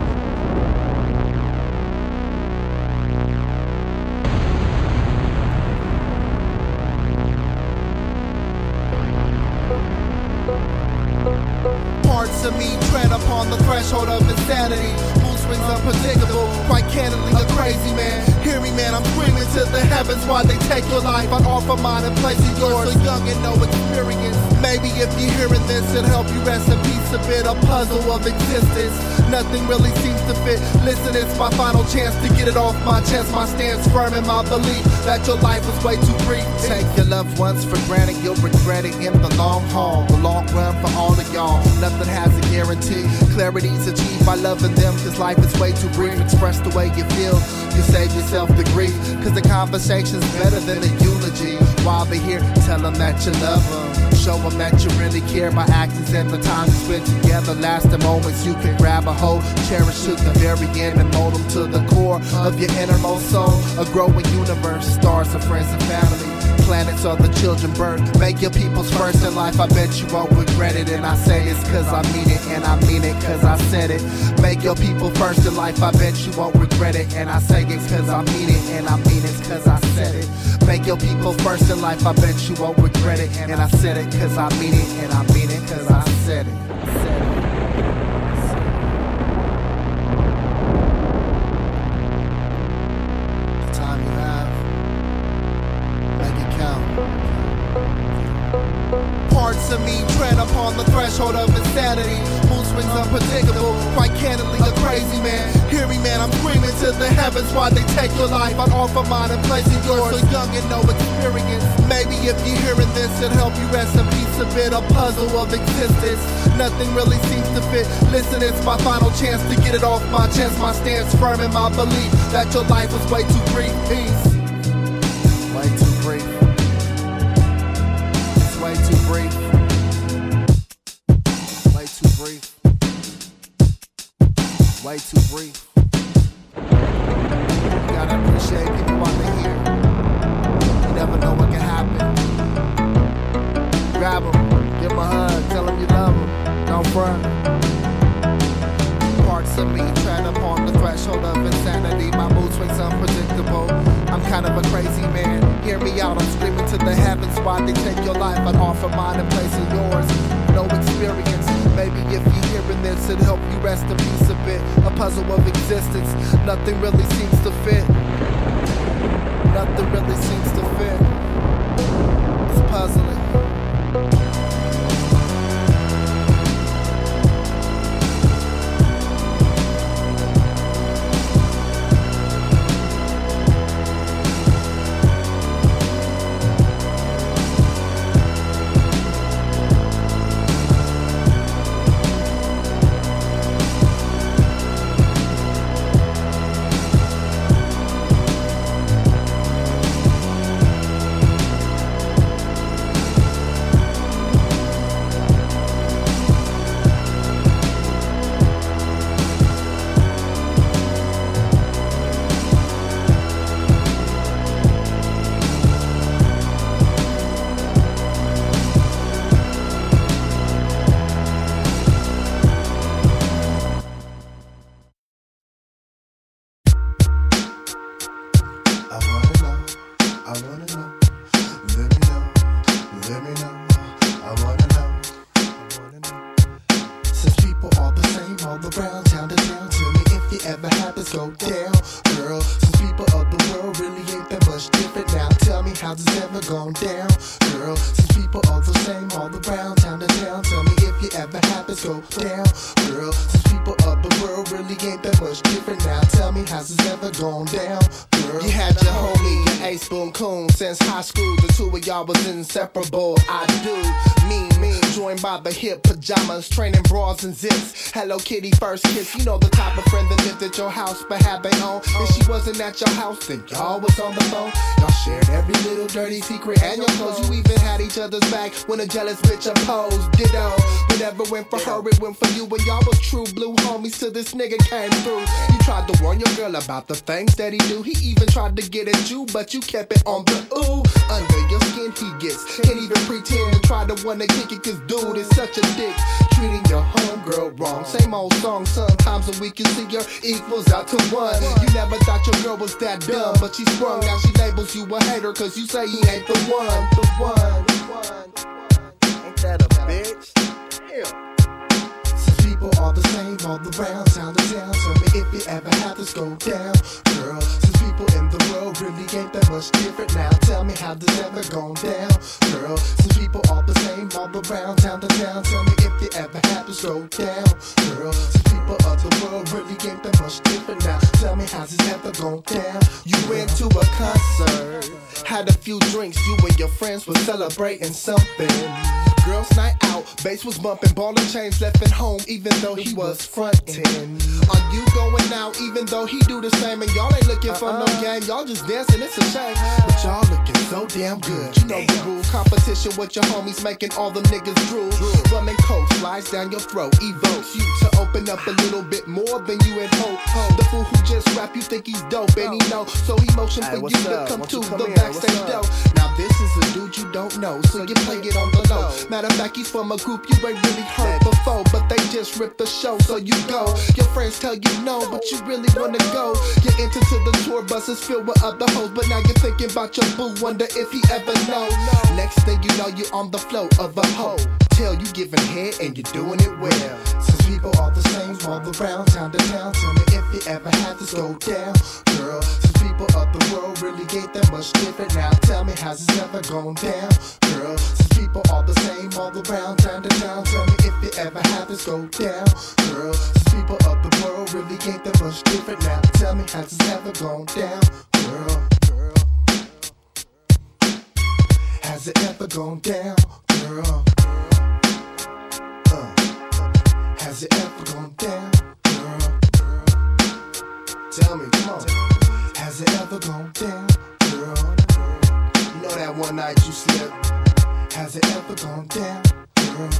Parts of me tread upon the threshold of insanity. Mood swings unpredictable, quite candidly a crazy man. Hear me, man, I'm screaming to the heavens while they take your life. I offer mine and place it yours. So young and no experience. Maybe if you're hearing this, it'll help you rest in peace. A bit, a puzzle of existence. Nothing really seems to fit. Listen, it's my final chance to get it off my chest. My stance firm in my belief that your life is way too brief. Take your loved ones for granted, you'll regret it in the long haul. The long run for all of y'all. Nothing has a guarantee. Clarity's achieved by loving them, cause life is way too brief. Express the way you feel, you save yourself the grief. Cause the conversation's better than a eulogy. While they're here, tell them that you love them. Show them that you really care by actions and the time you spend together. Last the moments you can grab a hold, cherish to the very end and mold them to the core of your innermost soul. A growing universe, stars of friends and family. Planets are the children birth. Make your people's first in life, I bet you won't regret it. And I say this cause I mean it, and I mean it cause I said it. Make your people first in life, I bet you won't regret it. And I say this cause I mean it, and I mean it cause I said it. Make your people first in life, I bet you won't regret it. And I said it cause I mean it, and I mean it cause I said it. Said it. Parts of me tread upon the threshold of insanity. Mood swings unpredictable, quite candidly a crazy man. Hear me, man, I'm screaming to the heavens while they take your life. I'd offer mine and place it yours. So young and no experience. Maybe if you're hearing this, it'll help you rest in peace. A bit, a puzzle of existence. Nothing really seems to fit. Listen, it's my final chance to get it off my chest. My stance firm in my belief that your life was way too brief. Peace. Way too brief. Way too brief. Way too brief. Way too brief. You gotta appreciate people while they're here. You never know what can happen. Grab them, give them a hug, tell them you love them. Don't front. Parts of me tread upon the threshold of insanity. My mood swings unpredictable. I'm kind of a crazy man. Hear me out, I'm screaming to the heavens while they take your life. I'd offer mine and place it yours. No experience. Maybe if you're hearing this, it'll help you rest in peace a bit. A puzzle of existence. Nothing really seems to fit. Nothing really seems to fit. It's puzzling. this go down, girl? Since people of the world really ain't that much different now, tell me how this ever gone down, girl? Since people are the same all around town to town, tell me if you ever have this go down, girl? Since people of the world really ain't that much different now, tell me how's this ever gone down, girl? You had your homie, your ace boom coon since high school. The two of y'all was inseparable. I do, mean, mean, joined by the hip pajamas, training bras and zips. Hello Kitty first kiss, you know the type of friend that lived at your house but had their own. If she wasn't at your house, then y'all was on the phone. Y'all shared every little dirty secret and your clothes. You even had each other's back when a jealous bitch opposed. Ditto, whatever went for her, it went for you. When y'all was true blue homies till this nigga came through. You tried to warn your girl about the things that he do. He even tried to get at you, but you kept it on the ooh. Under your skin he gets, can't even pretend to try to wanna kick it, cause dude is such a dick. Treating your homegirl wrong, same old song. Sometimes when we can see your equals out to one. You never thought your girl was that dumb, but she sprung. Now she labels you a hater, cause you say he ain't the one. The one, the one. Ain't that a bitch? Damn. People are the same all around town to town. Tell me if you ever have this go down, girl. Since people in the world really ain't that much different now, tell me how this ever gone down, girl. Since people are the same all around town to town, tell me if you ever have this go down, girl. Since people of the world really ain't that much different now, tell me how this ever gone down. You went to a concert, had a few drinks, you and your friends were celebrating something. Girls' night out, bass was bumping, ball and chains left at home, even though he was frontin'. Are you going out, even though he do the same? And y'all ain't looking for no game, y'all just dancing, it's a shame. But y'all looking so damn good. You know the rule, competition with your homies making all them niggas drool. Rum and coke slides down your throat, evokes you to open up a little bit more than you had hoped. The fool who just rap, you think he's dope, and he know, so he motion for you to come to the backstage dough. Now this is a dude you don't know, so you play it on the low. Matter of fact, he's from a group you ain't really heard before, but they just ripped the show, so you go. Your friends tell you no, but you really wanna go. You're into the tour buses filled with other hoes, but now you're thinking about your boo, wonder if he ever know. Next thing you know, you're on the float of a hoe. Tell you giving head and you're doing it well. Since people are the same all around town to town, tell me if you ever had this go down, girl. Since people of the world really ain't that much different now, tell me how's this ever gone down, girl. Since people are the same all around town to town, tell me if you ever had this go down, girl. Since people of the world really ain't that much different now, tell me how's this ever gone down, girl. Girl. Has it ever gone down, girl? Uh, has it ever gone down, girl? Tell me, come on. Has it ever gone down, girl? You know that one night you slipped. Has it ever gone down, girl?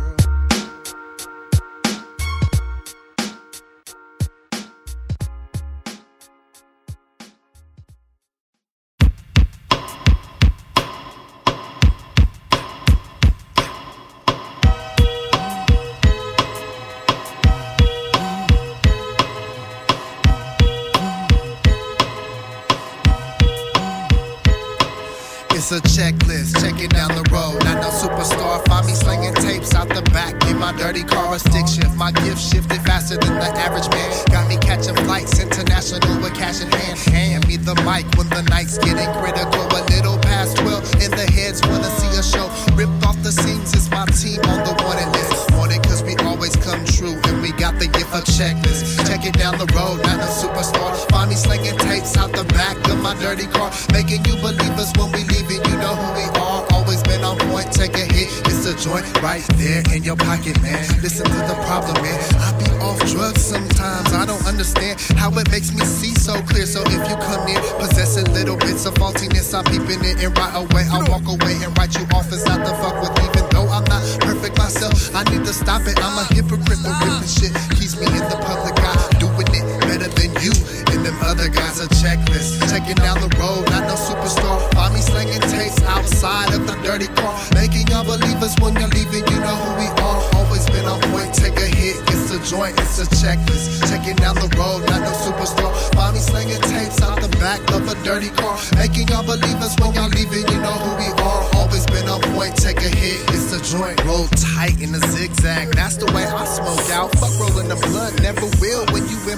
It's a checklist, checking down the road. Not no superstar, find me slinging tapes out the back in my dirty car, a stick shift. My gift shifted faster than the average man. Got me catching flights international with cash in hand. Hand me the mic when the night's getting critical. A little past twelve in the heads wanna see a show. Ripped off the seams, it's my team on the wanted list. Wanted cause we always come true, and we got the gift of checklist. Check it down the road, not no superstar. Find me slinging tapes out the back of my dirty car, making you believe us when we leave. You know who we are, always been on point, take a hit, it's a joint right there in your pocket, man. Listen to the problem, man, I be off drugs sometimes, I don't understand how it makes me see so clear. So if you come near, possessing little bits of faultiness, I'm peeping it, and right away I walk away and write you off as not the fuck with. Even though I'm not perfect myself, I need to stop it, I'm a hypocrite for ripping shit, keeps me in the public eye, doing it better than you and them other guys. A checklist, checking down the road, not no superstar. Find me slinging tapes outside of the dirty car, making y'all believe us when you're leaving. You know who we are, always been on point, take a hit, it's a joint, it's a checklist. Checking down the road, not no superstar. Find me slinging tapes out the back of a dirty car, making y'all believe us when y'all leaving. You know who we are, always been on point, take a hit, it's a joint. Roll tight in a zigzag, that's the way I smoke out. Fuck rolling the blunt, never will when you in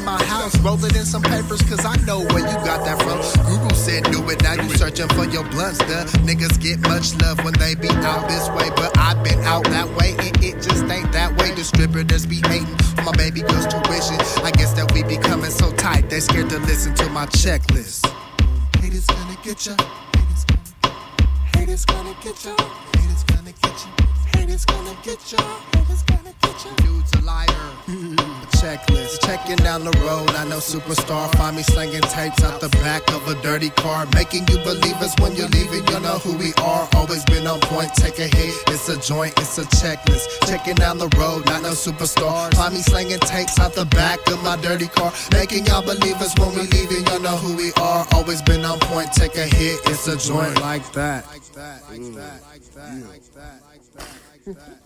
in my house, rolling in some papers, cause I know where you got that from. Guru said do it, now you searching for your blunts. The niggas get much love when they be out this way, but I've been out that way, and it just ain't that way. Distributors be hating on my baby girl's tuition. I guess that we becoming so tight, they scared to listen to my checklist. Haters gonna get ya. Haters gonna get ya. Haters gonna get ya. Haters gonna get ya. Haters gonna get ya. Dude's a liar. Checklist. Checking down the road. I know superstar. Find me slinging tapes out the back of a dirty car. Making you believe us when you're leaving. You know who we are. Always been on point. Take a hit. It's a joint. It's a checklist. Checking down the road. Not no superstar. Find me slinging tapes out the back of my dirty car. Making y'all believe us when we leaving. You know who we are. Always been on point. Take a hit. It's a joint like that. Like that. Like that. Like that. Like that. Like that. Like that.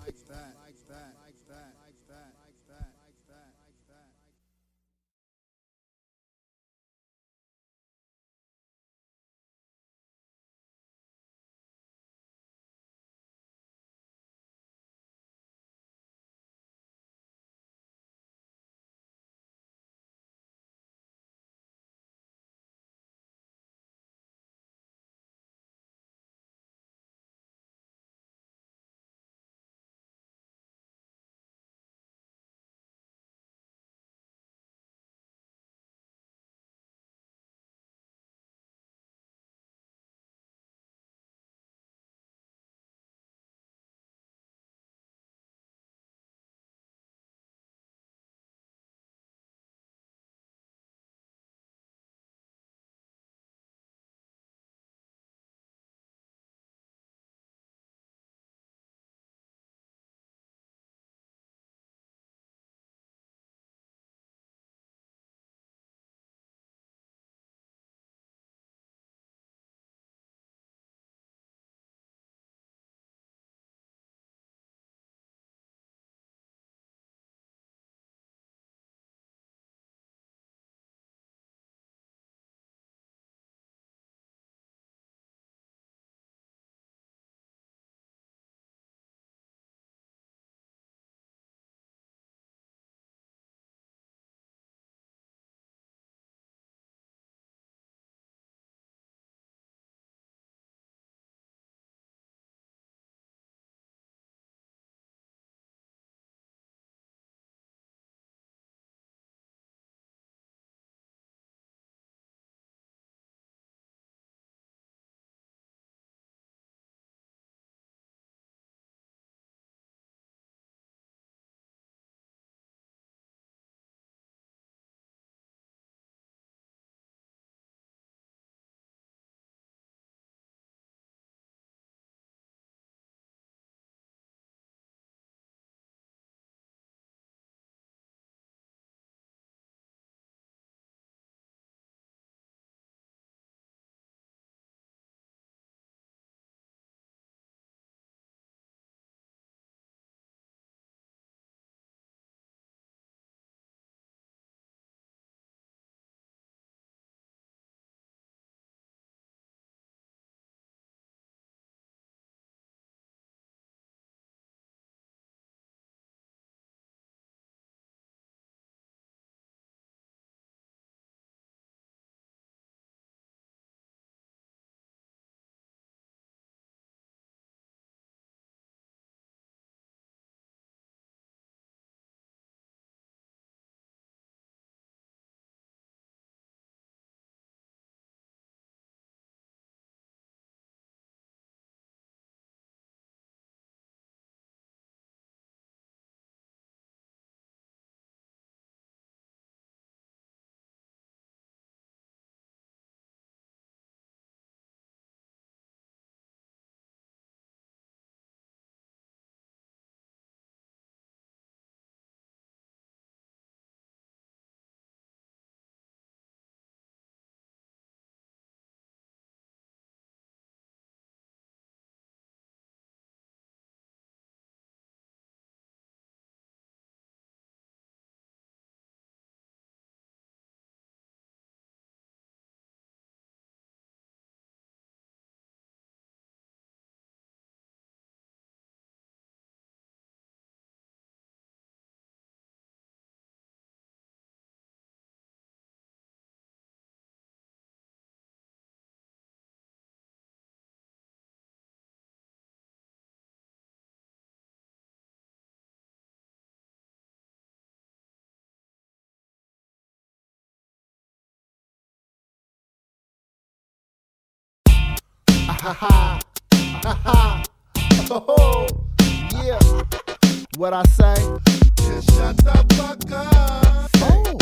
Ha ha. Ha ha. Oh, yeah. What I say? Just shut the fuck up. Oh.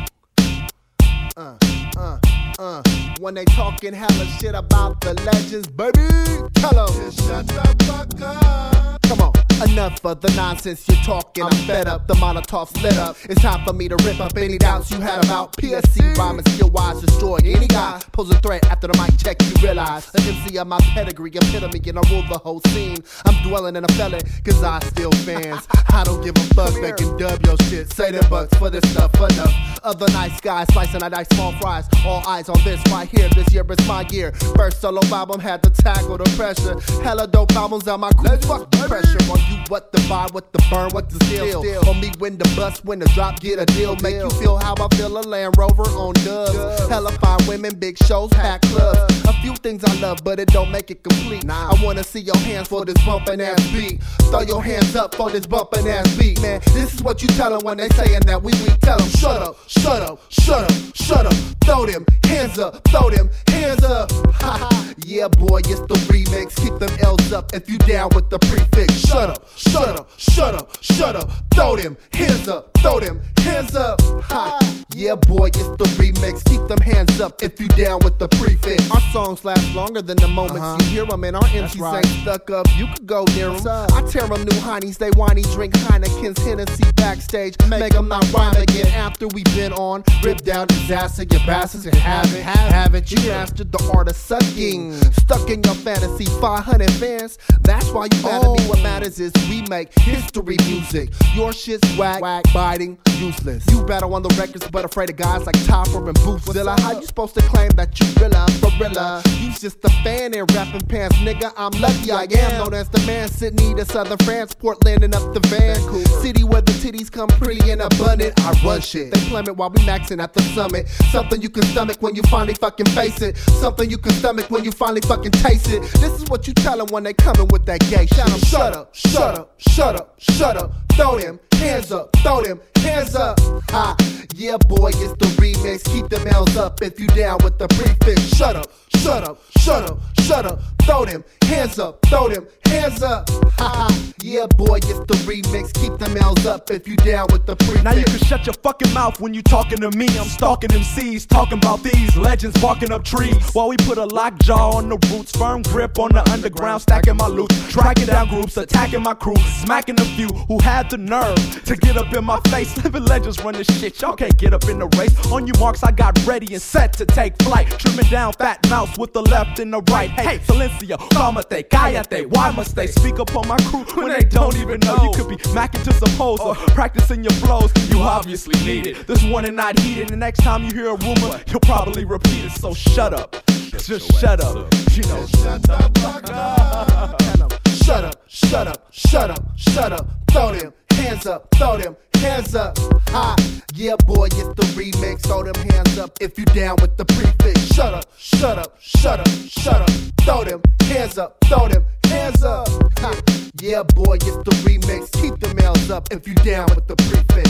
Uh, uh, uh. When they talking hella shit about the legends, baby, tell 'em. Just shut the fuck up. Come on. Enough of the nonsense you're talking. I'm fed up, the Molotov lit up. It's time for me to rip up any doubts you had about P S C rhyming skill wise, destroy any guy. Pose a threat after the mic check, you realize an M C of my pedigree, epitome, and I rule the whole scene. I'm dwelling in a felon, cause I steal fans. I don't give a fuck, they can dub your shit. Say the bucks for this stuff, enough. Other nice guys slicing I dice small fries. All eyes on this right here, this year is my year. First solo album had to tackle the pressure. Hella dope albums on my crew, fuck the pressure on you. What the buy, what the burn, what the steal. On me when the bust, when the drop, get a deal. Make you feel how I feel, a Land Rover on dubs. Hella fine women, big shows, packed clubs. A few things I love, but it don't make it complete. I wanna see your hands for this bumpin' ass beat. Throw your hands up for this bumpin' ass beat, man. This is what you tell them when they sayin' that we weak. Tell them, shut up, shut up, shut up, shut up. Throw them hands up, throw them hands up. Ha ha, yeah boy, it's the remix. Keep them L's up if you down with the prefix. Shut up, shut up, shut up, shut up. Throw them hands up, throw them hands up. Ha, yeah boy, it's the remix. Keep them hands up if you down with the prefix. Our songs last longer than the moments uh-huh. you hear them, and our M Cs right. ain't stuck up. You could go near them. I tear them new honeys, they whiny, drink Heineken's Hennessy backstage. Make them not rhyme again after we been on. Rip down disaster, you bastards, and have it. Haven't you mastered the art of sucking? Stuck in your fantasy, five hundred fans. That's why you mad at me. What matters is we make history music. Your shit's whack, whack, biting, useless. You battle on the records, but afraid of guys like Topper and Boozilla. How you supposed to claim that you rilla, gorilla? You's just a fan in rapping pants, nigga. I'm lucky I am known as the man. Sydney to Southern France, Portland and up the van. City where the titties come pretty and abundant. I run shit. They plummet while we maxing at the summit. Something you can stomach when you finally fucking face it. Something you can stomach when you finally fucking taste it. This is what you tell them when they coming with that gay shit. Shut up, shut up, shut up, shut up. Throw them hands up, throw them hands up. Ha, yeah boy, it's the remix. Keep them L's up if you down with the prefix. Shut up, shut up, shut up, shut up. Throw them hands up, throw them hands up. Ha ha, yeah boy, it's the remix. Keep them L's up if you down with the prefix. Now you can shut your fucking mouth when you talking to me. I'm stalking M Cs, talking about these legends barking up trees. While we put a lockjaw on the roots, firm grip on the underground, stacking my loot, tracking down groups, attacking my crew, smacking a few who had the nerve to get up in my face. Living legends run this shit, y'all can't get up in the race. On your marks, I got ready and set to take flight, trimming down fat mouse with the left and the right. Hey, Silencio, calmate, cállate. Why must they speak up on my crew when they don't even know? You could be macking to some hoes or practicing your flows. You obviously need it. This one and not heated. The next time you hear a rumor, you'll probably repeat it. So shut up, just shut up. You know, shut the fuck up. Shut up, shut up, shut up, shut up. Throw them hands up, throw them hands up. Ha, yeah boy, it's the remix. Throw them hands up if you down with the prefix. Shut up, shut up, shut up, shut up. Throw them hands up, throw them hands up. Ha, yeah boy, it's the remix. Keep them L's up if you down with the prefix.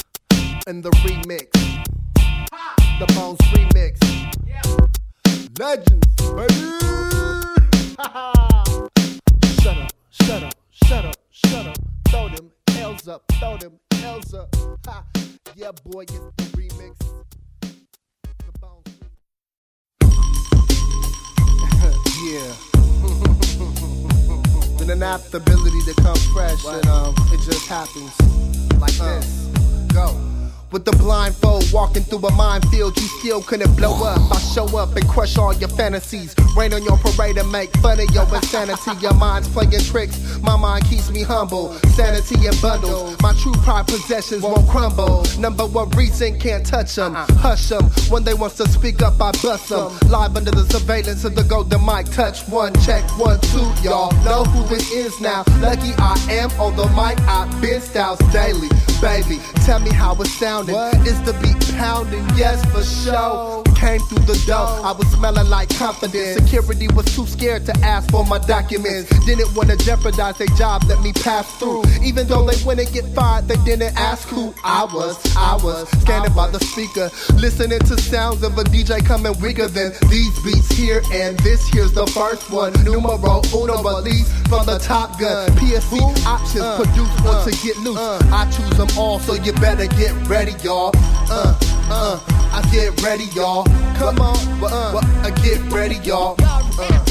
And the remix, the Bones remix. Legends, baby. Shut up, shut up, shut up, shut up. Throw them L's up, throw them L's up. Ha, yeah boy, it's the remix. The Bones yeah. With an apt ability to come fresh, what? And um, it just happens like uh, this. Go. With the blindfold, walking through a minefield, you still couldn't blow up. I show up and crush all your fantasies. Rain on your parade and make fun of your insanity. Your mind's playing tricks, my mind keeps me humble. Sanity in bundles, my true pride possessions won't crumble. Number one reason, can't touch them. Hush them, when they want to speak up, I bust them. Live under the surveillance of the golden mic. Touch one, check one, two, y'all know who this is now. Lucky I am on the mic, I've been styles daily. Baby, tell me how it sounded. What? Is the beat pounding? Yes, for sure. came through the door, I was smelling like confidence. Security was too scared to ask for my documents. Didn't want to jeopardize their job, let me pass through. Even though they wouldn't get fired, they didn't ask who I was. I was standing by the speaker, listening to sounds of a D J coming weaker than these beats here. And this here's the first one, numero uno, release from the Top Gun. P S C options, uh, produce or uh, to get loose. Uh, I choose them all, so you better get ready, y'all. Uh, uh, I get ready, y'all. Come on, uh, uh, I get ready, y'all. Uh,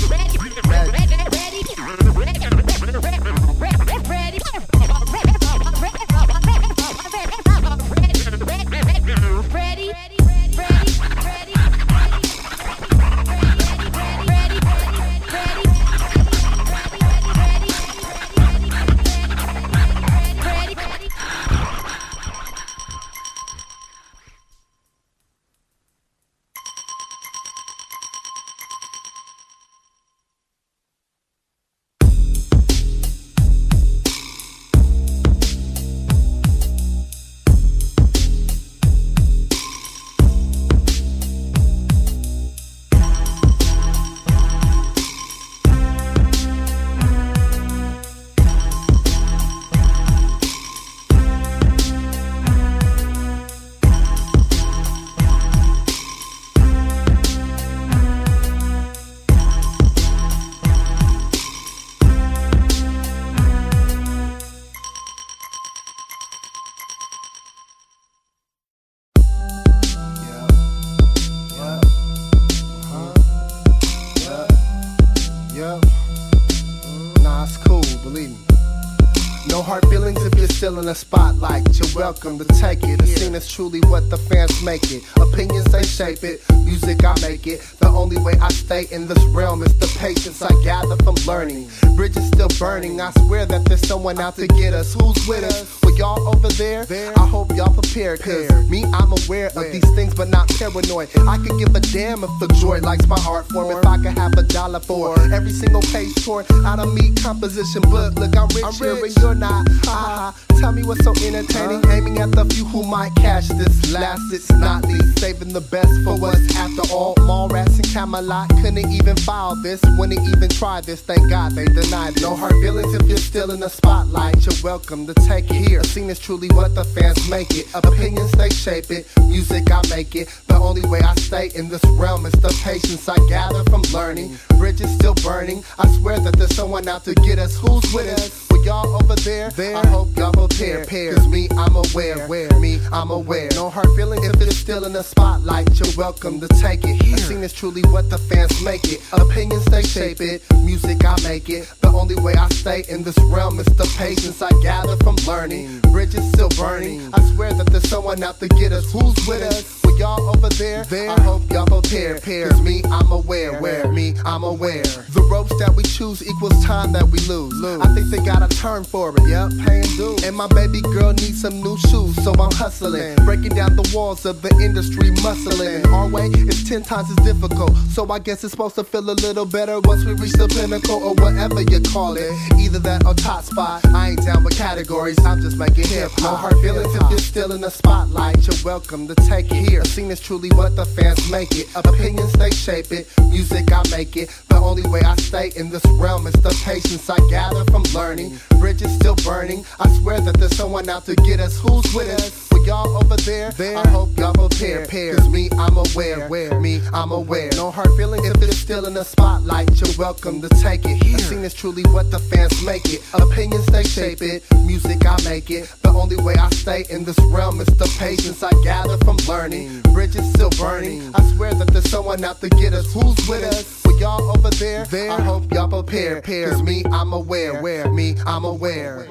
still in the spotlight, you're welcome to take it. The scene is truly what the fans make it. Opinions, they shape it. Music, I make it. The only way I stay in this realm is the patience I gather from learning. Bridges still burning. I swear that there's someone out to get us. Who's with us? Well, y'all over there? I hope y'all prepared. Cause me, I'm aware of these things, but not paranoid. I could give a damn if the joy likes my art form. If I could have a dollar for every single page torn out of me composition book. Look, I'm rich, I'm here, rich. But you're not. Ha ha. Tell me what's so entertaining, aiming at the few who might catch this. Last, it's not least, saving the best for us. After all, mall rats and Camelot couldn't even file this. When they even tried this, thank God they denied it. No hard feelings if you're still in the spotlight. You're welcome to take here. The scene is truly what the fans make it. Opinions, they shape it. Music, I make it. The only way I stay in this realm is the patience I gather from learning. Bridges still burning. I swear that there's someone out to get us. Who's with us? Well, y'all over there? there? I hope y'all prepare. Cause me, I'm aware. Me, I'm aware. No hard feelings if it's still in the spotlight. You're welcome to take it here. The scene is truly what the fans make it. Opinions, they shape it. Music, I make it. The only way I stay in this realm is the patience I gather from learning. Bridges still burning. I swear that there's someone out to get us. Who's with us? Well, y'all over there? there? I hope y'all prepare. Cause me, I'm aware. Where? Me, I'm aware. The ropes that we choose equals time that we lose. lose. I think they got a turn for it. Yep, paying dues. And my baby girl needs some new shoes, so I'm hustling. Breaking down the walls of the industry, muscling. Our way is ten times as difficult, so I guess it's supposed to feel a little better once we reach the pinnacle or whatever you call it. Either that or top spot. I ain't down with categories, I'm just making hip-hop. No hard feelings if you're still in the spotlight. You're welcome to take here. The scene is truly what the fans make it. Opinions, they shape it. Music, I make it. The only way I stay in this realm is the patience I gather from learning. Bridges still burning. I swear that there's someone out to get us. Who's with us? Well, y'all over there? there? I hope y'all prepare. Cause me, I'm aware. Where? Me, I'm aware. No hard feelings if it's still in the spotlight. You're welcome to take it here. The scene is truly what the fans make it. Opinions, they shape it. Music, I make it. The only way I stay in this realm is the patience I gather from learning. Bridges still burning. I swear that there's someone out to get us. Who's with us? Well, y'all over there? there? I hope y'all prepare. Cause me, I'm aware. Where? Me, I'm aware.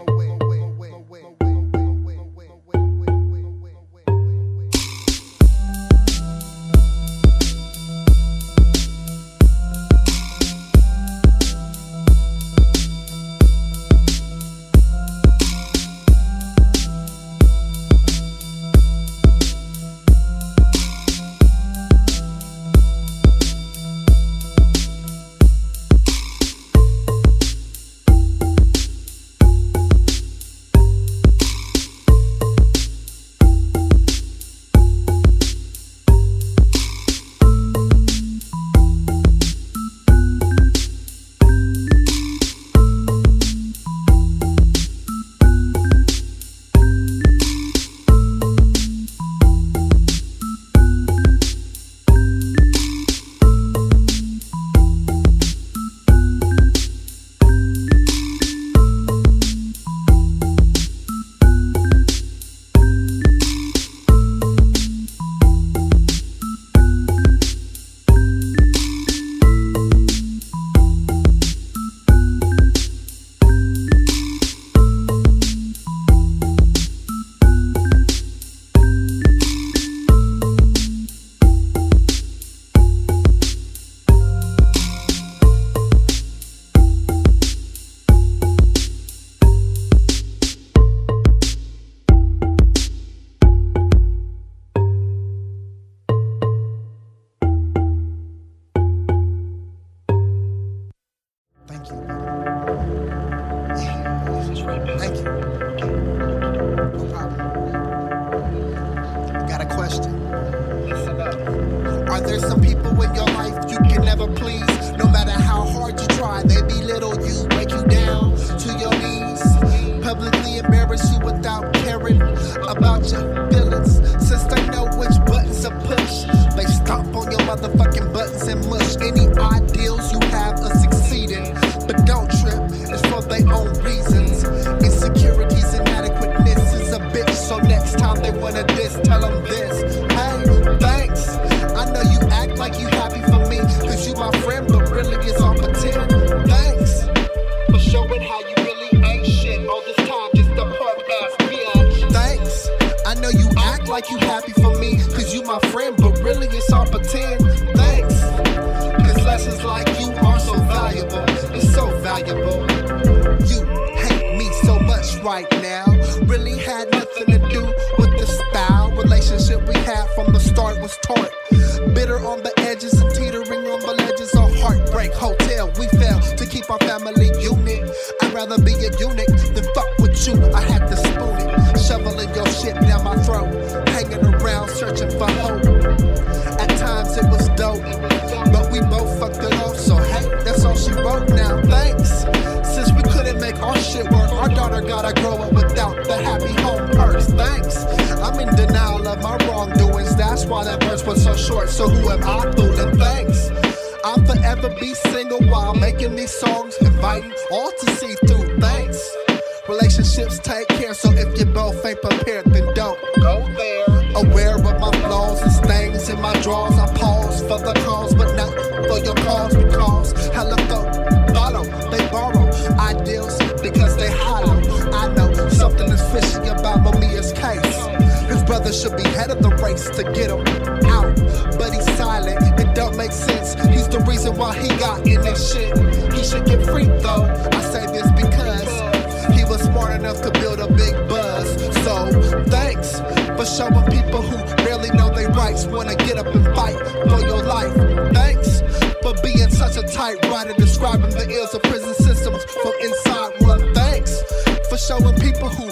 you. Thank you. No problem. Got a question. Are there some people in your life you can never please? No matter how hard you try, they belittle you, break you down to your knees, publicly embarrass you without caring about your feelings. Since they know which buttons to push, they stomp on your motherfucking buttons and mush. Any ideals you have are succeeding, but don't trip, it's for their own reasons. Insecurities, inadequateness is a bitch, so next time they wanna diss, tell them this. Hey, thanks. I know you act like you happy for me, cause you my friend, but really it's all pretend. Thanks for showing how you really ain't shit all this time, just a punk ass bitch. Thanks. I know you act like you happy for me, cause you my friend, but really it's all pretend. Thanks. Cause lessons like you are so valuable, it's so valuable. You hate me so much right now, really had nothing to do with the style. Relationship we had from the start was tart. Bitter on the edges and teetering on the ledges of Heartbreak Hotel. We failed to keep our family unit. I'd rather be a eunuch than fuck with you. I had to spoon it, shoveling your shit down my throat, hanging around searching for hope. At times it was dope, but we both fucked it off. So hey, that's all she wrote now. Thanks. Since we couldn't make our shit work, our daughter gotta grow up without the happy home perks. Thanks. I'm in denial of my wrongdoings, that's why that verse was so short. So who am I fooling? Thanks. I'll forever be single while making these songs, inviting all to see through. Thanks. Relationships take care, so if you both ain't prepared, then don't go there. Aware of my flaws and stains in my drawers, I pause for the cause, but not for your cause, because hella thought, follow, they borrow ideals because they hollow. I know something is fishy about Mamiya's case. His brother should be head of the race to get him out, but he's silent, it don't make sense. He's the reason why he got in this shit. He should get free though, I say this because he was smart enough to build a big buzz. So thanks for showing people who barely know their rights wanna get up and fight for your life. Thanks for being such a tight writer, describing the ills of prison systems from inside one. Thanks for showing people who